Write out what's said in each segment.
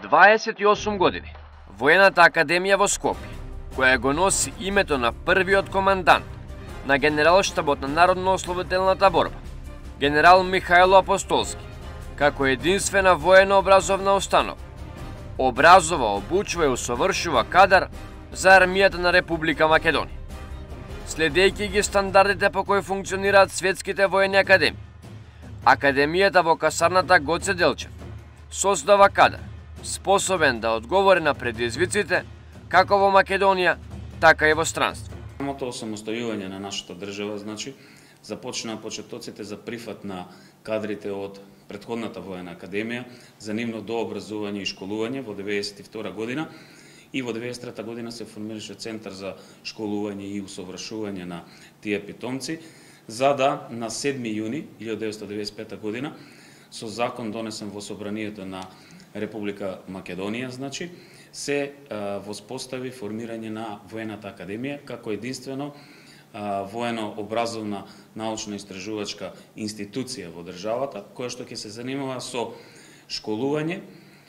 28 години, Воената академија во Скопје, која го носи името на првиот командант на Генералштабот на Народно-ослободителната борба, генерал Михајло Апостолски, како единствена воено-образовна установа, образова, обучува и усовршува кадар за армијата на Република Македонија. Следејќи ги стандардите по кои функционираат светските воени академии, Академијата во касарната Гоце Делчев создава кадар способен да одговори на предизвиците како во Македонија, така и во странство. Самото осамостојување на нашата држава, започнаа почетоците за прифат на кадрите од претходната воена академија за нивно дообразување и школување во 1992 година и во 1993 година се формираше Центар за школување и усовршување на тие питомци, за да на 7 јуни 1995 година со закон донесен во Собранието на Република Македонија, се воспостави формирање на Воената академија како единствено воено-образовна научно-истражувачка институција во државата, која што ќе се занимава со школување,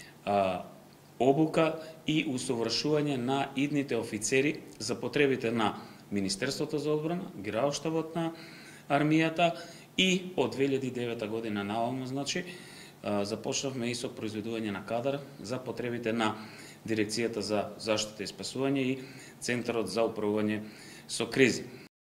обука и усовршување на идните офицери за потребите на Министерството за одбрана, Генералштабот на армијата и од 2009 година наваму, започнавме и со произведување на кадар за потребите на Дирекцијата за заштита и спасување и Центарот за управување со кризи.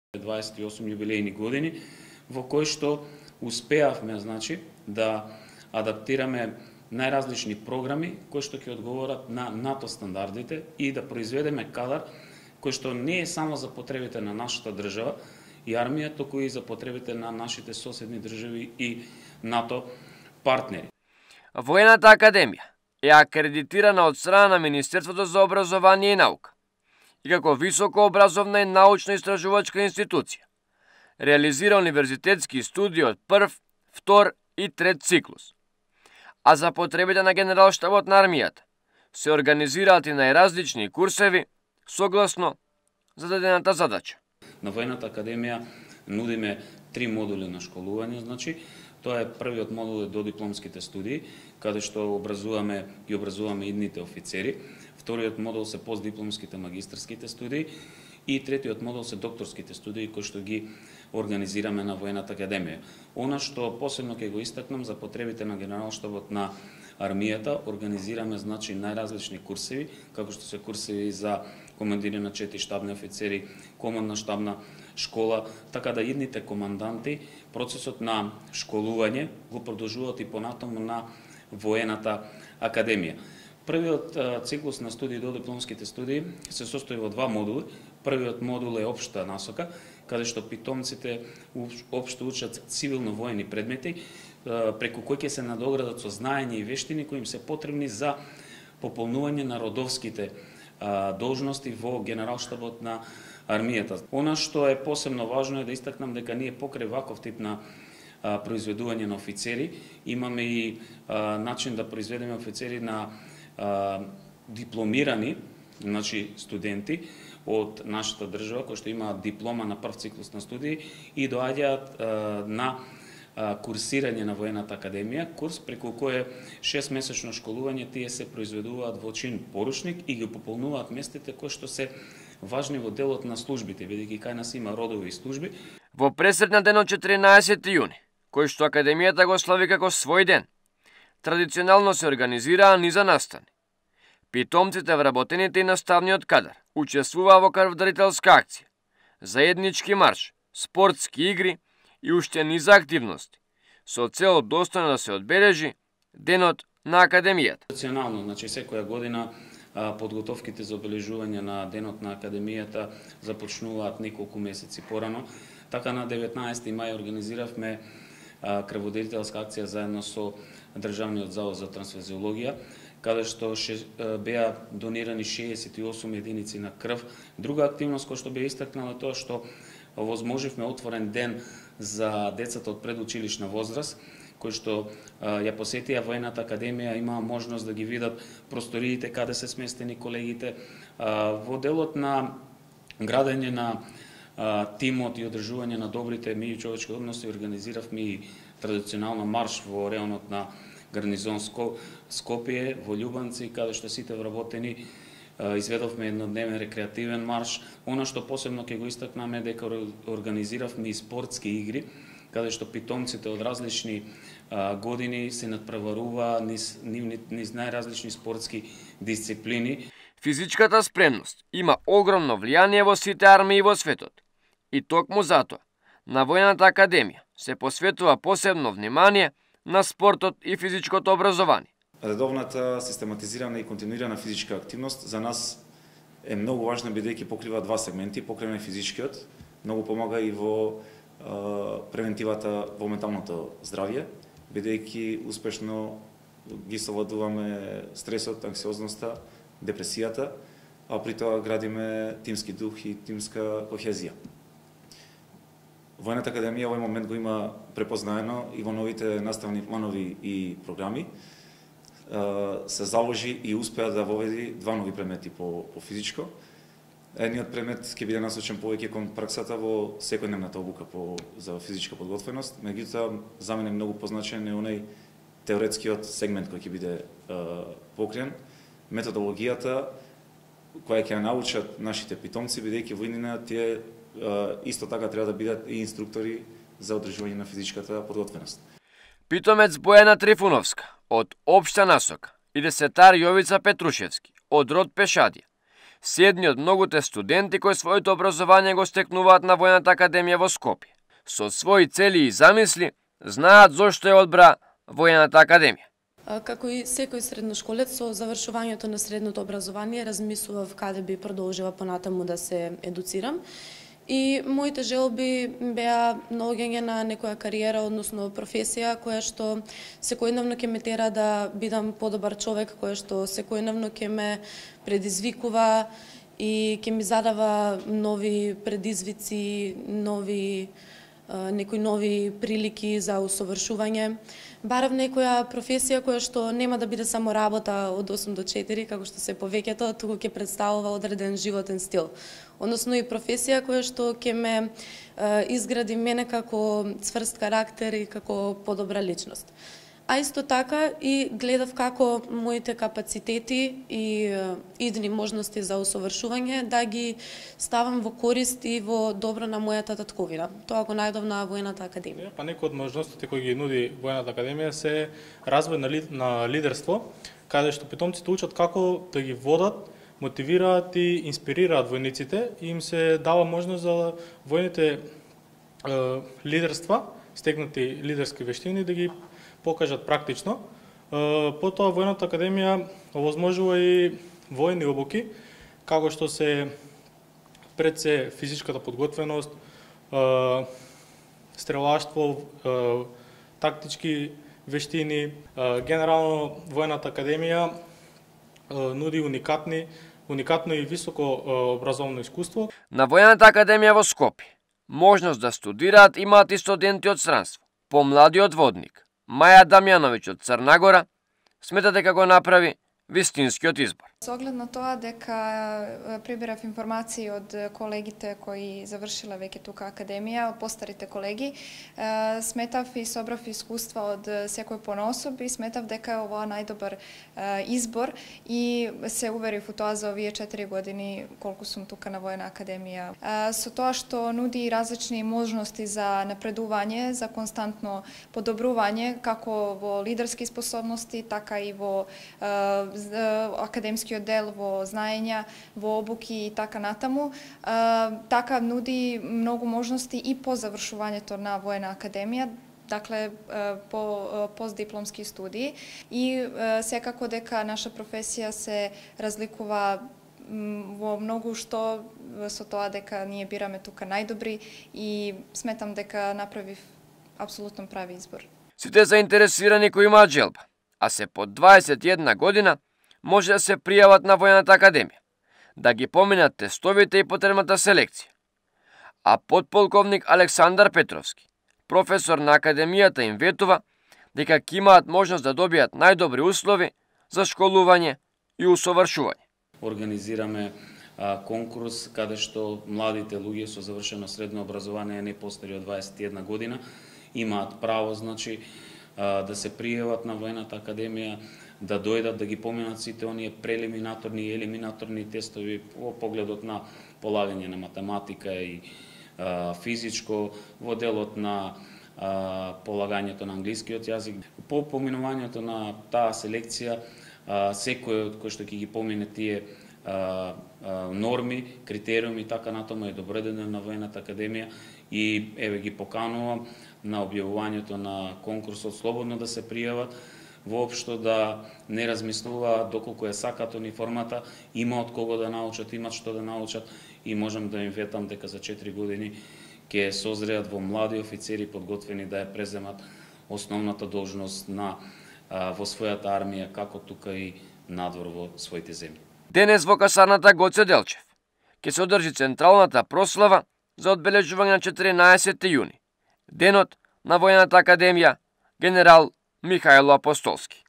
28 јубилејни години во кои што успеавме да адаптираме најразлични програми кои што ќе одговорат на НАТО стандардите и да произведеме кадар кој што не е само за потребите на нашата држава и армија, туку и за потребите на нашите соседни држави и НАТО партнери. Воената академија е акредитирана од страна на Министерството за образование и наука и како високообразовна и научно-истражувачка институција. Реализира универзитетски студии од прв, втор и трет циклус. А за потребите на Генералштабот на армијата се организираат и најразлични курсеви согласно зададената задача. На Воената академија нудиме 3 модули на школување, Тоа е првиот модул е додипломските студии, каде што образуваме идните офицери. Вториот модул се постдипломските магистарските студии и третиот модул се докторските студии кои што ги организираме на Воената академија. Она што посебно ќе го истакнам за потребите на Генералштабот на армијата, организираме најразлични курсеви, како што се курсеви за командири на 4 штабни офицери, командна штабна школа, така да идните команданти процесот на школување го продолжуваат и понатаму на Воената академија. Првиот циклус на студии додипломските студии се состои во 2 модули. Првиот модул е општа насока, каде што питомците општо учат цивилно-воени предмети, преку кои ќе се надоградат со знаење и вештини кои им се потребни за пополнување на родовските должности во Генералштабот на армијата. Она што е посебно важно е да истакнам дека ние покрај ваков тип на произведување на офицери имаме и начин да произведеме офицери на дипломирани, студенти од нашата држава кои што имаат диплома на прв циклус на студии и доаѓаат на курсирање на Воената академија, курс преку кој 6-месечно школување тие се произведуваат во чин поручник и ги пополнуваат местите кои што се важни во делот на службите, бидејќи кај нас има родови и служби. Во пресретна денот 14 јуни, кој што академијата го слави како свој ден, традиционално се организираа низа настани. Питомците, вработените и наставниот кадар учествуваа во крводарителска акција, заеднички марш, спортски игри и уште низа активности, со цел достојно да се одбележи денот на академијата. Традиционално, секоја година подготовките за обележување на денот на академијата започнуваат неколку месеци порано. Така на 19 мај организиравме крводарителска акција заедно со Државниот завод за трансфузиологија, каде што беа донирани 68 единици на крв. Друга активност која што бе истакнала тоа што возможивме отворен ден за децата од предучилишна возраст, кои што ја посетија Воената академија, имаа можност да ги видат просториите каде се сместени колегите. Во делот на градење на тимот и одржување на добрите меѓучовечки односи организиравме и традиционално марш во реонот на гарнизон Скопје, во Љубанци, каде што сите вработени изведовме еднодневен рекреативен марш. Она што посебно ќе го истакнаме дека организиравме и спортски игри, каде што питомците од различни години се надпреварува низ најразлични спортски дисциплини. Физичката спремност има огромно влијание во сите армии во светот. И токму затоа, на Војната академија се посветува посебно внимание на спортот и физичкото образование. Редовната, систематизирана и континуирана физичка активност за нас е многу важна, бидејќи покрива два сегменти, покрива физичкиот, многу помага и во превентивата во менталното здравје, бидејќи успешно ги совладуваме стресот, анксиозноста, депресијата, а при тоа градиме тимски дух и тимска кохезија. Војната академија во овој момент го има препознаено и во новите наставни планови и програми. Се заложи и успеа да воведи два нови предмети по физичко. Едниот предмет ќе биде насочен повеќе кон праксата во секојдневната обука за физичка подготвеност, меѓутоа за мене многу позначен е онај теоретскиот сегмент кој ќе биде покриен, методологијата која ќе ја научат нашите питомци, бидејќи во иднина тие исто така треба да бидат и инструктори за одржување на физичката подготвеност. Питомец Бојана Трифуновска од Општа насока и десетар Јовица Петрушевски од род Пешадија се едни од многуте студенти кои своето образование го стекнуваат на Војната академија во Скопје. Со своји цели и замисли знаат зошто е одбра Војната академија. Како и секој средношколец, со завршувањето на средното образование размислував каде би продолжила понатаму да се едуцирам. И моите желби беа наоѓање на некоја кариера, односно професија, која што секојдневно ќе ме тера да бидам подобар човек, која што секојдневно ќе ме предизвикува и ќе ми задава нови предизвици, некои нови прилики за усовршување. Барав некоја професија која што нема да биде само работа од 8 до 4, како што се повеќето, туку ќе представува одреден животен стил. Односно и професија која што ќе ме изгради мене како цврст карактер и како подобра личност. А исто така и гледав како моите капацитети и идни можности за усовршување да ги ставам во корист и во добро на мојата татковина. Тоа го најдов на Војната академија. Па некои од можностите кои ги нуди Војната академија се развој на лидерство, каде што питомците учат како да ги водат, мотивираат и инспирираат војниците и им се дава можност за војните лидерства, стекнати лидерски вештини да ги покажат практично. Потоа Војната академија овозможува и војни обуки, како што се пред се физичката подготвеност, стрелаштво, тактички вештини. Генерално Војната академија нуди уникатно и високо образовно искуство. На Војната академија во Скопје можност да студираат имаат и студенти од странство. Помладиот водник Маја Дамјановиќ од Црнагора смета дека го направи вистинскиот избор. Со оглед на тоа дека прибирав информации од колегите кои завршила веќе тука академија, од постарите колеги, сметав и собрав искуства од секој понаособ и сметав дека е ова најдобар избор и се уверив у тоа за овие 4 години колку сум тука на Војна академија. Со тоа што нуди различни можности за напредување, за константно подобрување, како во лидерски способности, така и во академски дел, во знаења, во обуки и така натаму. Така нуди многу можности и по завршувањето на Војна академија, дакле по постдипломски студии и секако дека наша професија се разликува во многу што со тоа дека ние бираме тука најдобри и сметам дека направив апсолутно прави избор. Сите заинтересирани кои имаат желба, а се по 21 година, може да се пријават на Војната академија, да ги поминат тестовите и потребната селекција. А подполковник Александар Петровски, професор на академијата, им ветува дека ќе имаат можност да добијат најдобри услови за школување и усовршување. Организираме конкурс каде што младите луѓе со завршено средно образование не постари од 21 година имаат право, значи, да се пријават на воената академија, да дојдат да ги поминат сите оние прелиминаторни и елиминаторни тестови во погледот на полагање на математика и физичко, во делот на полагањето на англискиот јазик. По поминувањето на таа селекција, секој од кој што ќе ги помине тие норми, критериуми и така натаму е добреден на воената академија и еве ги поканувам на објавувањето на конкурсот слободно да се пријават, воопшто да не размислуваат доколку е сакат униформата, има од кого да научат, имат што да научат и можам да им ветам дека за 4 години ќе созреат во млади офицери подготвени да ја преземат основната должност во својата армија, како тука и надвор во своите земји. Денес во касарната Гоце Делчев ќе се одржи централната прослава за одбележување на 14. јуни, денот на воената академија генерал Михајло Апостолски.